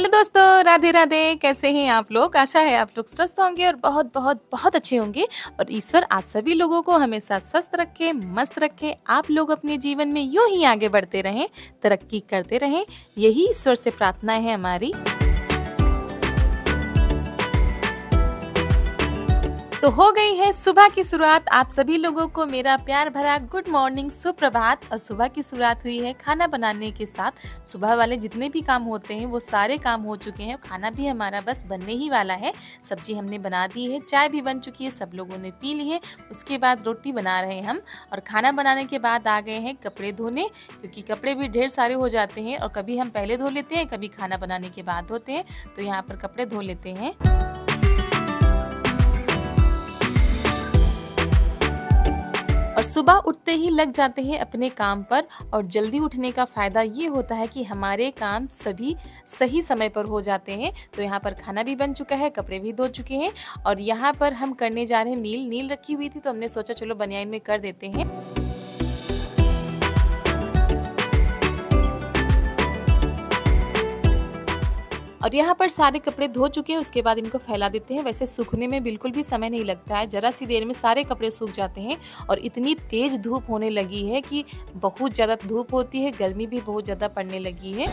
Hello दोस्तों, राधे राधे। कैसे हैं आप लोग? आशा है आप लोग स्वस्थ होंगे और बहुत बहुत बहुत अच्छे होंगे। और ईश्वर आप सभी लोगों को हमेशा स्वस्थ रखे, मस्त रखे। आप लोग अपने जीवन में यूं ही आगे बढ़ते रहें, तरक्की करते रहें, यही ईश्वर से प्रार्थना है हमारी। तो हो गई है सुबह की शुरुआत। आप सभी लोगों को मेरा प्यार भरा गुड मॉर्निंग, सुप्रभात। और सुबह की शुरुआत हुई है खाना बनाने के साथ। सुबह वाले जितने भी काम होते हैं वो सारे काम हो चुके हैं। खाना भी हमारा बस बनने ही वाला है। सब्जी हमने बना दी है, चाय भी बन चुकी है, सब लोगों ने पी ली है। उसके बाद रोटी बना रहे हैं हम। और खाना बनाने के बाद आ गए हैं कपड़े धोने, क्योंकि कपड़े भी ढेर सारे हो जाते हैं और कभी हम पहले धो लेते हैं, कभी खाना बनाने के बाद धोते हैं। तो यहाँ पर कपड़े धो लेते हैं। और सुबह उठते ही लग जाते हैं अपने काम पर। और जल्दी उठने का फ़ायदा ये होता है कि हमारे काम सभी सही समय पर हो जाते हैं। तो यहाँ पर खाना भी बन चुका है, कपड़े भी धो चुके हैं। और यहाँ पर हम करने जा रहे हैं नील रखी हुई थी, तो हमने सोचा चलो बनियान में कर देते हैं। और यहाँ पर सारे कपड़े धो चुके हैं, उसके बाद इनको फैला देते हैं। वैसे सूखने में बिल्कुल भी समय नहीं लगता है, ज़रा सी देर में सारे कपड़े सूख जाते हैं। और इतनी तेज़ धूप होने लगी है कि बहुत ज़्यादा धूप होती है, गर्मी भी बहुत ज़्यादा पड़ने लगी है।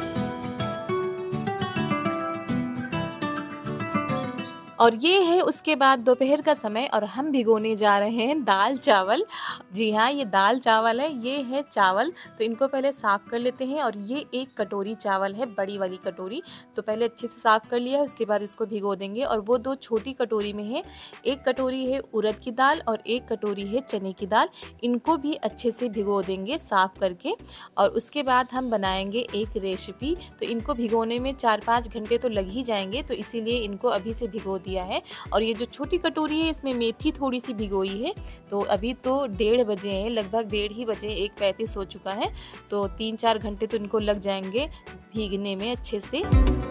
और ये है उसके बाद दोपहर का समय और हम भिगोने जा रहे हैं दाल चावल। जी हाँ, ये दाल चावल है, ये है चावल। तो इनको पहले साफ़ कर लेते हैं। और ये एक कटोरी चावल है, बड़ी वाली कटोरी। तो पहले अच्छे से साफ़ कर लिया है, उसके बाद इसको भिगो देंगे। और वो दो छोटी कटोरी में है, एक कटोरी है उड़द की दाल और एक कटोरी है चने की दाल। इनको भी अच्छे से भिगो देंगे साफ़ करके। और उसके बाद हम बनाएंगे एक रेसिपी। तो इनको भिगोने में 4-5 घंटे तो लग ही जाएंगे, तो इसीलिए इनको अभी से भिगो दिया है। और ये जो छोटी कटोरी है इसमें मेथी थोड़ी सी भिगोई है। तो अभी तो 1:30 बजे हैं, लगभग 1:30 ही बजे, 1:35 हो चुका है। तो 3-4 घंटे तो इनको लग जाएंगे भीगने में अच्छे से।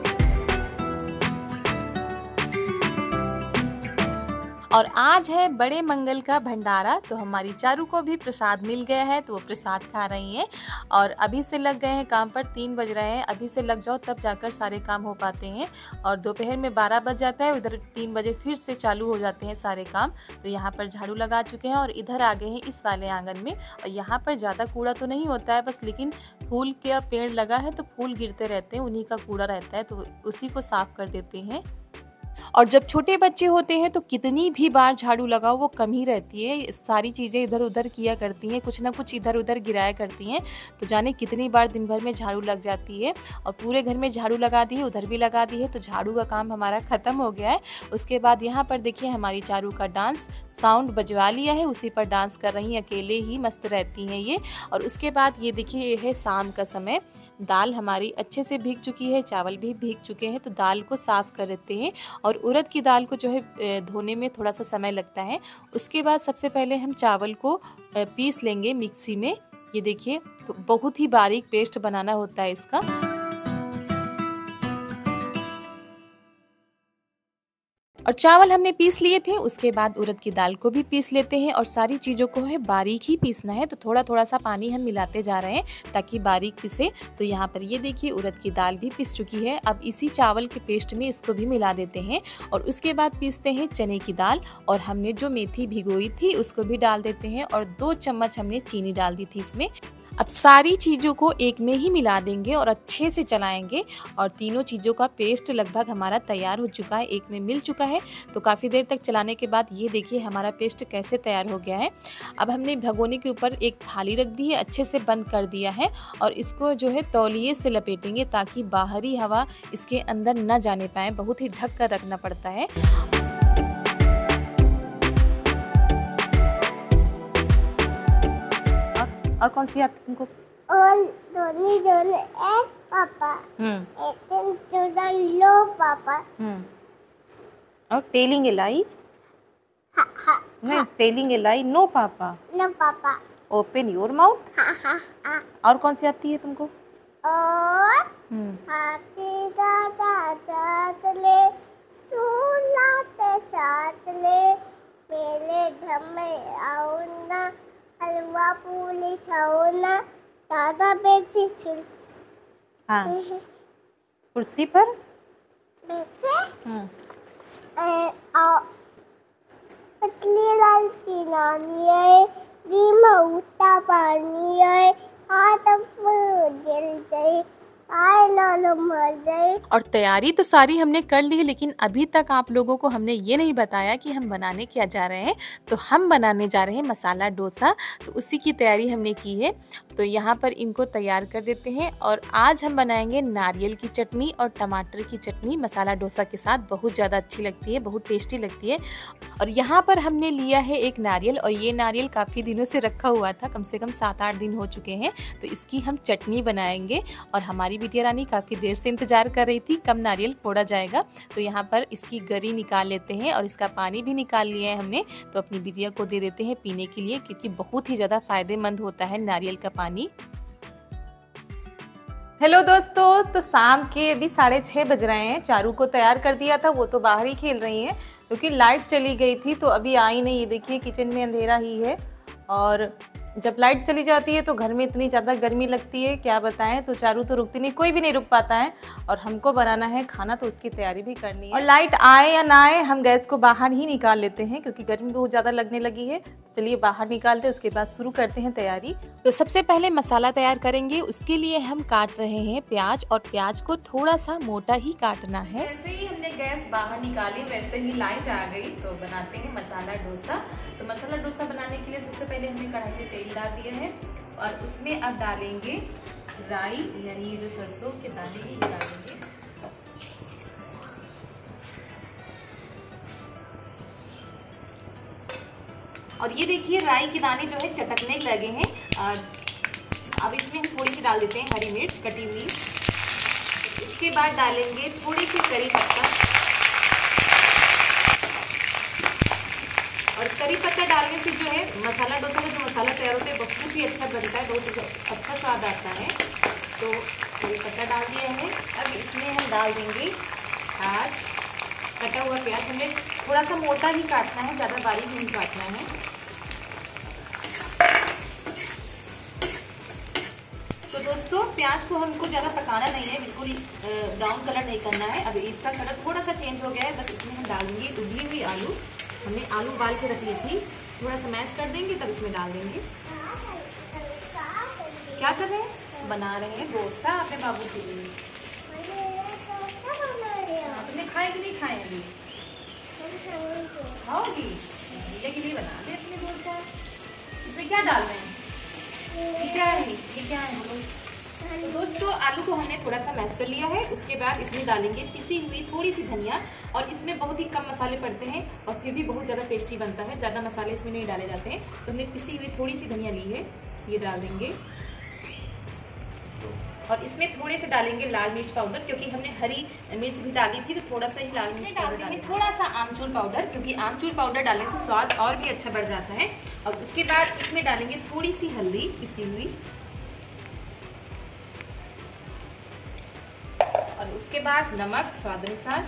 और आज है बड़े मंगल का भंडारा, तो हमारी चारू को भी प्रसाद मिल गया है, तो वो प्रसाद खा रही हैं। और अभी से लग गए हैं काम पर, 3 बज रहे हैं। अभी से लग जाओ तब जाकर सारे काम हो पाते हैं। और दोपहर में 12 बज जाता है, उधर 3 बजे फिर से चालू हो जाते हैं सारे काम। तो यहाँ पर झाड़ू लगा चुके हैं और इधर आ गए हैं इस वाले आंगन में। और यहाँ पर ज़्यादा कूड़ा तो नहीं होता है बस, लेकिन फूल का पेड़ लगा है तो फूल गिरते रहते हैं, उन्हीं का कूड़ा रहता है, तो उसी को साफ़ कर देते हैं। और जब छोटे बच्चे होते हैं तो कितनी भी बार झाड़ू लगाओ वो कम ही रहती है। सारी चीज़ें इधर उधर किया करती हैं, कुछ ना कुछ इधर उधर गिराया करती हैं। तो जाने कितनी बार दिन भर में झाड़ू लग जाती है। और पूरे घर में झाड़ू लगा दी है, उधर भी लगा दी है, तो झाड़ू का काम हमारा ख़त्म हो गया है। उसके बाद यहाँ पर देखिए हमारी चारू का डांस, साउंड बजवा लिया है, उसी पर डांस कर रही हैं, अकेले ही मस्त रहती हैं ये। और उसके बाद ये देखिए ये है शाम का समय। दाल हमारी अच्छे से भीग चुकी है, चावल भी भीग चुके हैं, तो दाल को साफ़ कर लेते हैं। और उड़द की दाल को जो है धोने में थोड़ा सा समय लगता है। उसके बाद सबसे पहले हम चावल को पीस लेंगे मिक्सी में। ये देखिए, तो बहुत ही बारीक पेस्ट बनाना होता है इसका। और चावल हमने पीस लिए थे, उसके बाद उड़द की दाल को भी पीस लेते हैं। और सारी चीज़ों को है बारीक ही पीसना है, तो थोड़ा थोड़ा सा पानी हम मिलाते जा रहे हैं ताकि बारीक पीसे। तो यहाँ पर ये देखिए उड़द की दाल भी पीस चुकी है। अब इसी चावल के पेस्ट में इसको भी मिला देते हैं। और उसके बाद पीसते हैं चने की दाल। और हमने जो मेथी भिगोई थी उसको भी डाल देते हैं। और 2 चम्मच हमने चीनी डाल दी थी इसमें। अब सारी चीज़ों को एक में ही मिला देंगे और अच्छे से चलाएंगे। और तीनों चीज़ों का पेस्ट लगभग हमारा तैयार हो चुका है, एक में मिल चुका है। तो काफ़ी देर तक चलाने के बाद ये देखिए हमारा पेस्ट कैसे तैयार हो गया है। अब हमने भगोने के ऊपर एक थाली रख दी है, अच्छे से बंद कर दिया है। और इसको जो है तौलिए से लपेटेंगे ताकि बाहरी हवा इसके अंदर न जाने पाए, बहुत ही ढक कर रखना पड़ता है। और कौन सी आती तुमको? और दोनी दोनी ए पापा। एक चूड़ा लो पापा। और टेलिंग एलाई? हा हा। नहीं, telling Ellie no papa. No papa. Open your mouth. हा हा हा। और कौन सी आती है तुमको? और हाथी दादा चले, चूल्हा पे चले, मेले ढमे आओ ना, हलवा पूरी खाओ ना, दादा बेची सुन। हाँ, कुर्सी पर पतली लाल की नानी है, रीमा उठा पानी है, हाथ जल जाए, आए लालो मर जाए। और तैयारी तो सारी हमने कर ली है, लेकिन अभी तक आप लोगों को हमने ये नहीं बताया कि हम बनाने क्या जा रहे हैं। तो हम बनाने जा रहे हैं मसाला डोसा, तो उसी की तैयारी हमने की है। तो यहाँ पर इनको तैयार कर देते हैं। और आज हम बनाएंगे नारियल की चटनी और टमाटर की चटनी मसाला डोसा के साथ। बहुत ज़्यादा अच्छी लगती है, बहुत टेस्टी लगती है। और यहाँ पर हमने लिया है एक नारियल, और ये नारियल काफ़ी दिनों से रखा हुआ था, कम से कम 7-8 दिन हो चुके हैं। तो इसकी हम चटनी बनाएंगे। और हमारी बिटिया रानी काफ़ी देर से इंतज़ार कर रही थी कब नारियल फोड़ा जाएगा। तो यहाँ पर इसकी गरी निकाल लेते हैं और इसका पानी भी निकाल लिया है हमने। तो अपनी बिटिया को दे देते हैं पीने के लिए, क्योंकि बहुत ही ज़्यादा फ़ायदेमंद होता है नारियल का पानी। हेलो दोस्तों, तो शाम के अभी 6:30 बज रहे हैं। चारू को तैयार कर दिया था, वो तो बाहर ही खेल रही हैं क्योंकि लाइट चली गई थी, तो अभी आई नहीं। ये देखिए किचन में अंधेरा ही है, और जब लाइट चली जाती है तो घर में इतनी ज़्यादा गर्मी लगती है, क्या बताएं। तो चारू तो रुकती नहीं, कोई भी नहीं रुक पाता है, और हमको बनाना है खाना, तो उसकी तैयारी भी करनी है। और लाइट आए या ना आए, हम गैस को बाहर ही निकाल लेते हैं क्योंकि गर्मी बहुत ज़्यादा लगने लगी है। चलिए बाहर निकालते हैं, उसके बाद शुरू करते हैं तैयारी। तो सबसे पहले मसाला तैयार करेंगे। उसके लिए हम काट रहे हैं प्याज, और प्याज को थोड़ा सा मोटा ही काटना है। जैसे ही हमने गैस बाहर निकाली वैसे ही लाइट आ गई। तो बनाते हैं मसाला डोसा। तो मसाला डोसा बनाने के लिए सबसे पहले हमने कढ़ाई में तेल डाल दिया है, और उसमें अब डालेंगे राई, यानी ये जो सरसों के दाने हैं ये डालेंगे। और ये देखिए राई के दाने जो है चटकने लगे हैं। अब इसमें हम थोड़ी सी डाल देते हैं हरी मिर्च कटी हुई। इसके बाद डालेंगे थोड़ी सी करी पत्ता, और करी पत्ता डालने से जो है मसाला डोसा का जो मसाला तैयार होता है बहुत ही अच्छा बनता है, बहुत अच्छा स्वाद आता है। तो करी पत्ता डाल दिया है। अब इसमें हम डाल देंगे प्याज, कटा हुआ प्याज। हमें थोड़ा सा मोटा ही काटना है, ज़्यादा बारीक नहीं काटना है। तो दोस्तों प्याज को हमको ज़्यादा पकाना नहीं है, बिल्कुल ब्राउन कलर नहीं करना है। अब इसका कलर थोड़ा सा चेंज हो गया है, बस इसमें हम डाल देंगे उबली हुई आलू। हमने आलू उबाल के रख ली थी, थोड़ा सा मैश कर देंगे, तब इसमें डाल देंगे। क्या कर रहे हैं? बना रहे हैं डोसा अपने बाबू के लिए। तुमने खाए कि नहीं खाए अभी? खाओगी? भैया के लिए बना दे अपने डोसा। इसमें क्या डाल रहे हैं? ये क्या है? ये क्या है? तो दोस्तों आलू को हमने थोड़ा सा मैश कर लिया है। उसके बाद इसमें डालेंगे पिसी हुई थोड़ी सी धनिया, और इसमें बहुत ही कम मसाले पड़ते हैं और फिर भी बहुत ज़्यादा टेस्टी बनता है। ज़्यादा मसाले इसमें नहीं डाले जाते हैं। तो हमने पिसी हुई थोड़ी सी धनिया ली है, ये डाल देंगे। और इसमें थोड़े से डालेंगे लाल मिर्च पाउडर, क्योंकि हमने हरी मिर्च भी डाली थी, तो थोड़ा सा ही लाल मिर्च पाउडर डालेंगे। थोड़ा सा आमचूर पाउडर, क्योंकि आमचूर पाउडर डालने से स्वाद और भी अच्छा बढ़ जाता है। और उसके बाद इसमें डालेंगे थोड़ी सी हल्दी पिसी हुई, और उसके बाद नमक स्वाद अनुसार।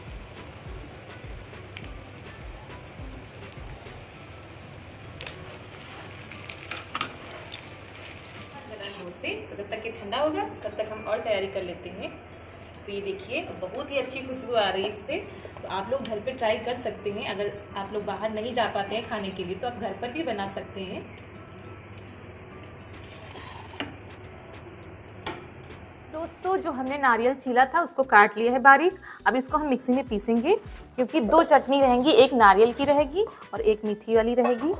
तो जब तक ये ठंडा होगा तब तक हम और तैयारी कर लेते हैं। तो ये देखिए बहुत ही अच्छी खुशबू आ रही है इससे। तो आप लोग घर पे ट्राई कर सकते हैं। अगर आप लोग बाहर नहीं जा पाते हैं खाने के लिए तो आप घर पर भी बना सकते हैं। दोस्तों जो हमने नारियल छीला था उसको काट लिया है बारीक। अब इसको हम मिक्सी में पीसेंगे, क्योंकि 2 चटनी रहेंगी, एक नारियल की रहेगी और एक मीठी वाली रहेगी।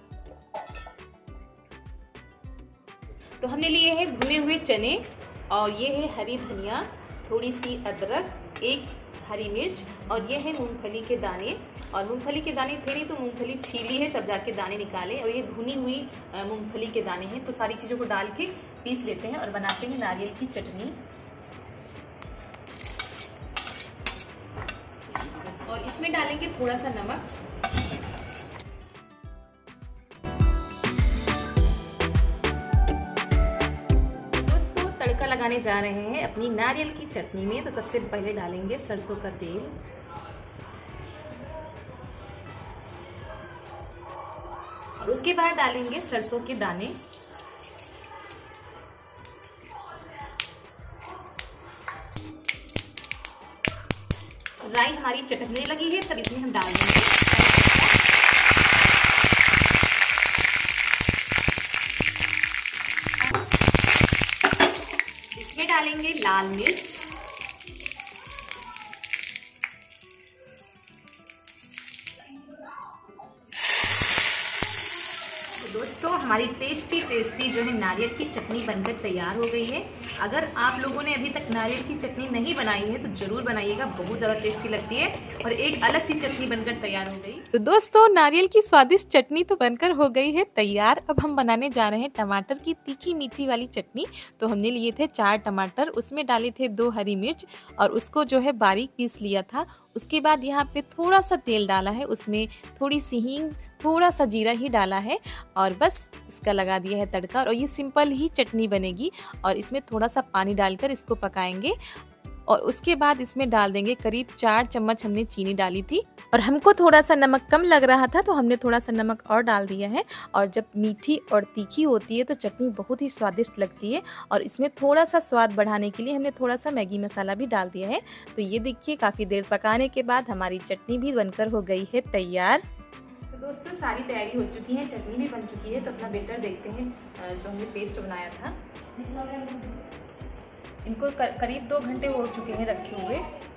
तो हमने लिए हैं भुने हुए चने, और ये है हरी धनिया, थोड़ी सी अदरक, एक हरी मिर्च, और ये है मूंगफली के दाने। और मूंगफली के दाने थे नहीं तो मूंगफली छीली है तब जाके दाने निकाले, और ये भुनी हुई मूंगफली के दाने हैं। तो सारी चीज़ों को डाल के पीस लेते हैं और बनाते हैं नारियल की चटनी। और इसमें डालेंगे थोड़ा सा नमक। लगाने जा रहे हैं अपनी नारियल की चटनी में। तो सबसे पहले डालेंगे सरसों का तेल, और उसके बाद डालेंगे सरसों के दाने, राई हमारी चटकने लगी है, तब इसमें हम डाल देंगे इसमें डालेंगे लाल मिर्च, दोस्तों हमारी टेस्टी जो है नारियल की चटनी बनकर तैयार हो गई है। अगर आप लोगों ने अभी तक नारियल की चटनी नहीं बनाई है तो ज़रूर बनाइएगा, बहुत ज़्यादा टेस्टी लगती है और एक अलग सी चटनी बनकर तैयार हो गई। तो दोस्तों नारियल की स्वादिष्ट चटनी तो बनकर हो गई है तैयार। अब हम बनाने जा रहे हैं टमाटर की तीखी मीठी वाली चटनी। तो हमने लिए थे 4 टमाटर, उसमें डाले थे 2 हरी मिर्च और उसको जो है बारीक पीस लिया था। उसके बाद यहाँ पे थोड़ा सा तेल डाला है, उसमें थोड़ी सी हींग, थोड़ा सा जीरा ही डाला है और बस इसका लगा दिया है तड़का। और ये सिंपल ही चटनी बनेगी और इसमें थोड़ा सा पानी डालकर इसको पकाएंगे और उसके बाद इसमें डाल देंगे करीब 4 चम्मच हमने चीनी डाली थी और हमको थोड़ा सा नमक कम लग रहा था तो हमने थोड़ा सा नमक और डाल दिया है। और जब मीठी और तीखी होती है तो चटनी बहुत ही स्वादिष्ट लगती है और इसमें थोड़ा सा स्वाद बढ़ाने के लिए हमने थोड़ा सा मैगी मसाला भी डाल दिया है। तो ये देखिए काफ़ी देर पकाने के बाद हमारी चटनी भी बनकर हो गई है तैयार। तो दोस्तों सारी तैयारी हो चुकी है, चटनी भी बन चुकी है। तो अपना बेटर देखते हैं जो हमने पेस्ट बनाया था। इनको करीब 2 घंटे हो चुके हैं रखे हुए।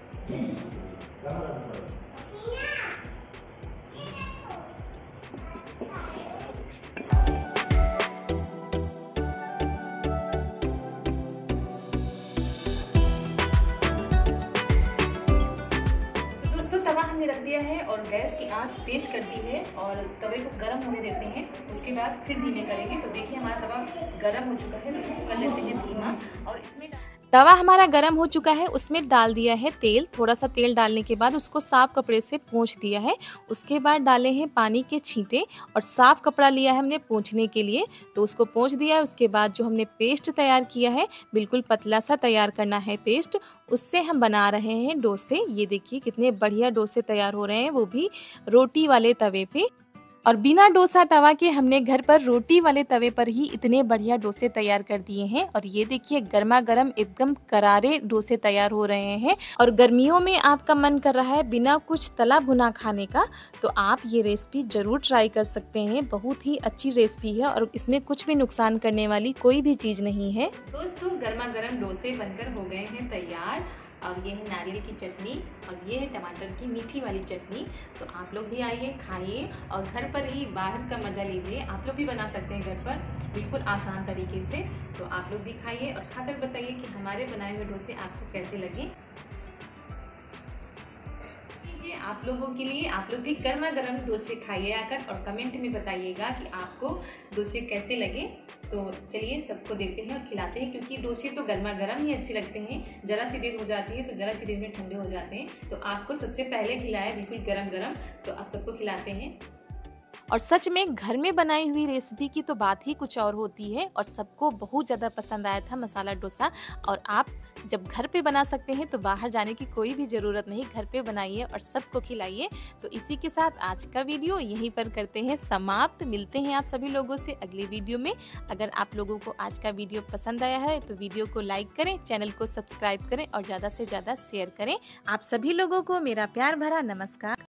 हमने रख दिया है और गैस की आंच तेज कर दी है और तवे को गर्म होने देते हैं। उसके बाद फिर धीमे करेंगे। तो देखिए हमारा तवा गर्म हो चुका है, तो इसको कर लेते हैं धीमा। और इसमें तवा हमारा गर्म हो चुका है, उसमें डाल दिया है तेल। थोड़ा सा तेल डालने के बाद उसको साफ कपड़े से पोंछ दिया है। उसके बाद डाले हैं पानी के छींटे और साफ कपड़ा लिया है हमने पोंछने के लिए, तो उसको पोंछ दिया है। उसके बाद जो हमने पेस्ट तैयार किया है, बिल्कुल पतला सा तैयार करना है पेस्ट, उससे हम बना रहे हैं डोसे। ये देखिए कितने बढ़िया डोसे तैयार हो रहे हैं, वो भी रोटी वाले तवे पे। और बिना डोसा तवा के हमने घर पर रोटी वाले तवे पर ही इतने बढ़िया डोसे तैयार कर दिए हैं। और ये देखिए गर्मा गर्म एकदम करारे डोसे तैयार हो रहे हैं। और गर्मियों में आपका मन कर रहा है बिना कुछ तला भुना खाने का, तो आप ये रेसिपी ज़रूर ट्राई कर सकते हैं। बहुत ही अच्छी रेसिपी है और इसमें कुछ भी नुकसान करने वाली कोई भी चीज़ नहीं है। दोस्तों गर्मा गर्म डोसे बनकर हो गए हैं तैयार। और ये है नारियल की चटनी और ये है टमाटर की मीठी वाली चटनी। तो आप लोग भी आइए, खाइए और घर पर ही बाहर का मज़ा लीजिए। आप लोग भी बना सकते हैं घर पर बिल्कुल आसान तरीके से। तो आप लोग भी खाइए और खाकर बताइए कि हमारे बनाए हुए डोसे आपको कैसे लगे। आप लोगों के लिए आप लोग भी गर्मा गर्म डोसे खाइए आकर और कमेंट में बताइएगा कि आपको डोसे कैसे लगे। तो चलिए सबको देते हैं और खिलाते हैं, क्योंकि डोसे तो गर्मा गर्म ही अच्छे लगते हैं। ज़रा सी देर हो जाती है तो ज़रा सी देर में ठंडे हो जाते हैं। तो आपको सबसे पहले खिलाया बिल्कुल गरम गरम, तो आप सबको खिलाते हैं। और सच में घर में बनाई हुई रेसिपी की तो बात ही कुछ और होती है और सबको बहुत ज़्यादा पसंद आया था मसाला डोसा। और आप जब घर पे बना सकते हैं तो बाहर जाने की कोई भी ज़रूरत नहीं, घर पे बनाइए और सबको खिलाइए। तो इसी के साथ आज का वीडियो यहीं पर करते हैं समाप्त। मिलते हैं आप सभी लोगों से अगले वीडियो में। अगर आप लोगों को आज का वीडियो पसंद आया है तो वीडियो को लाइक करें, चैनल को सब्सक्राइब करें और ज़्यादा से ज़्यादा शेयर करें। आप सभी लोगों को मेरा प्यार भरा नमस्कार।